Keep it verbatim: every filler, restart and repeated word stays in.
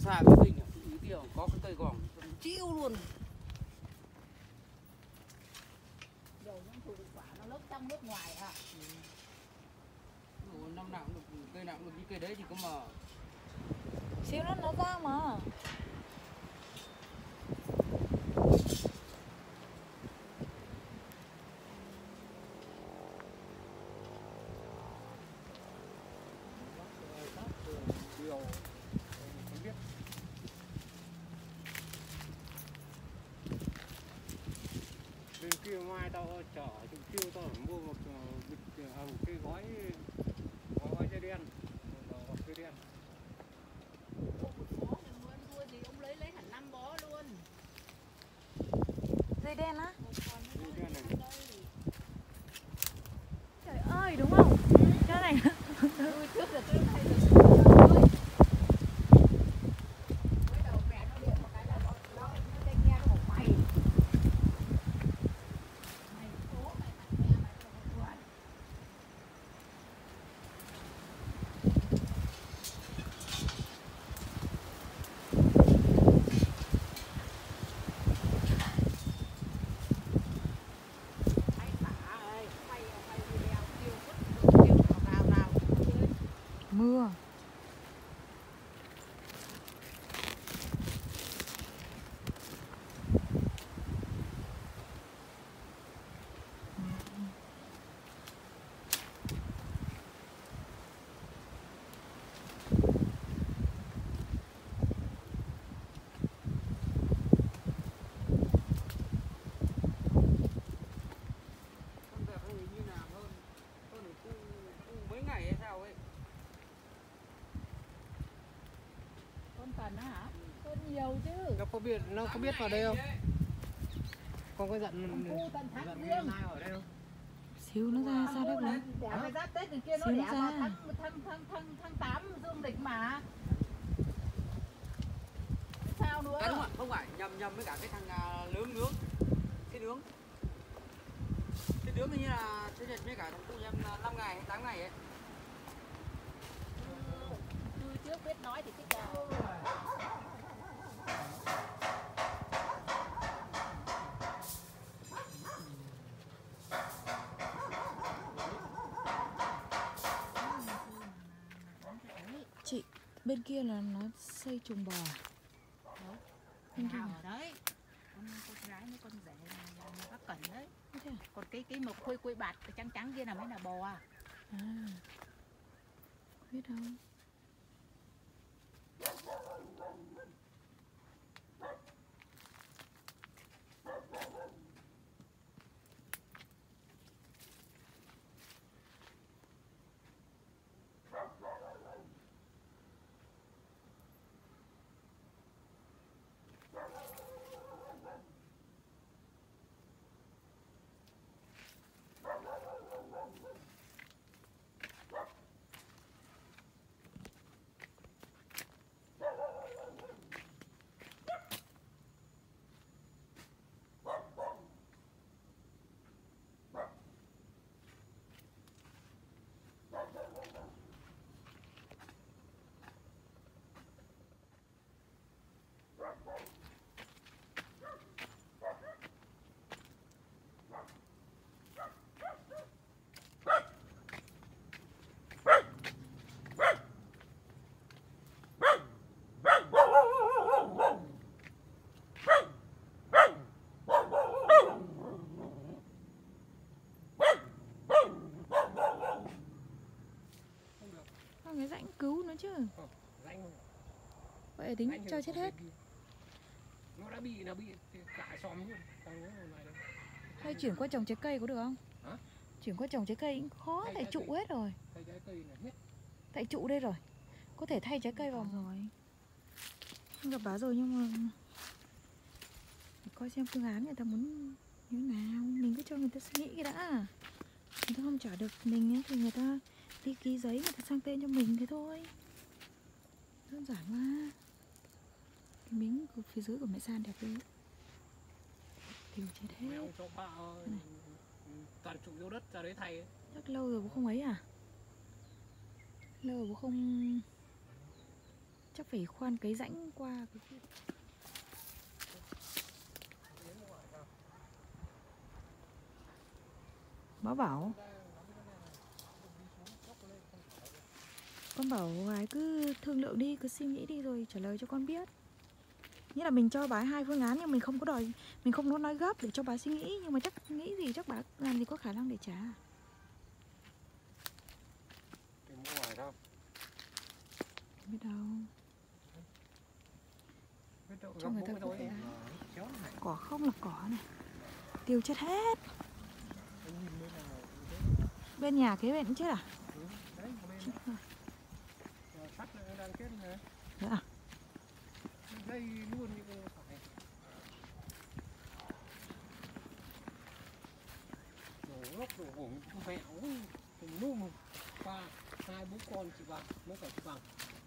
xa với mình ý kia có cái cây gòn chiêu luôn. Dầu những thủ quả nó lớp trong lớp ngoài à. Ừ. Năm nào cũng được, cây nào cũng được như cây đấy thì có mà xíu nó nó ra mà. Bên kia mai tao chở chúng kêu tao mua một bịch à, một cái gói gói gói dây đen, một dây đen. Ông lấy lấy hẳn năm bó luôn. Dây đen á? Dây đen này. Trời ơi đúng không? Cái này Tôi trước là tôi hay được. mưa. Cần hả? Hơn nhiều chứ. Nó có biết nó có biết vào đây không? Con có giận Khu tận tháng giận dương. Mai ở đây không? Xíu nó ra sao đấy bố? Đẻ phải giáp Tết thì kia nó Xíu đẻ ra. vào tháng tháng tháng tháng tháng tám dương lịch mà. Sao nữa? À đúng rồi, không phải nhầm nhầm với cả cái thằng uh, nướng nướng cái nướng cái nướng như là thế nhật với cả thằng cu em năm ngày hay tám ngày ấy. Tôi trước biết nói thì thích là Chị, bên kia là nó xây chuồng bò. bên kia ở đấy. Con con gái với con rể là bác Cẩn đấy. Còn cái cái mộc khuê quê bạt cái trắng trắng kia là mới là bò à. À, biết đâu. Cái rãnh cứu nó chứ. Ờ, rãnh Vậy là tính cho chết hết. Nó đã bị nó bị cả xóm luôn. Hay chuyển qua trồng trái cây có được không? Hả? Chuyển qua trồng trái cây cũng khó, thay tại trụ cây. hết rồi. Thay trái cây là hết. Tại trụ đây rồi. Có thể thay trái cây vào rồi. Không gặp bà rồi nhưng mà để coi xem phương án người ta muốn như thế nào. Mình cứ cho người ta suy nghĩ cái đã. Người ta không trả được mình ấy, thì người ta đi ký giấy người ta sang tên cho mình thế thôi. Đơn giản mà. Cái miếng của phía dưới của mẹ San đẹp đấy. Tiêu chết hết. Mẹ ông cho ba toàn trụ dấu đất ra đấy thay ấy. Chắc lâu rồi bố không ấy à? Lâu rồi bố không Chắc phải khoan cái rãnh qua cái kia. Bác bảo Con bảo gái cứ thương lượng đi, cứ suy nghĩ đi rồi trả lời cho con biết. Nghĩa là mình cho bà ấy hai phương án nhưng mình không có đòi, mình không có nói gấp để cho bà suy nghĩ. Nhưng mà chắc nghĩ gì chắc bà làm gì có khả năng để trả. Tìm mua ngoài không? Không biết đâu. Biết đâu, Cho gấp người bố ta cái thôi. cứ lá. Chéo này. Cỏ không là cỏ này. Tiêu chết hết. Anh nhìn bên nào như thế? Bên nhà kế bên cũng chết à? Ừ, đấy, một bên Chết rồi. đó. Sắt nó đang kết này. Thế à? Đây luôn như cái phải. Đổ lốc đổ hổng vẹo. Cùng luôn qua hai bố con chị bằng, mới cả chị bằng.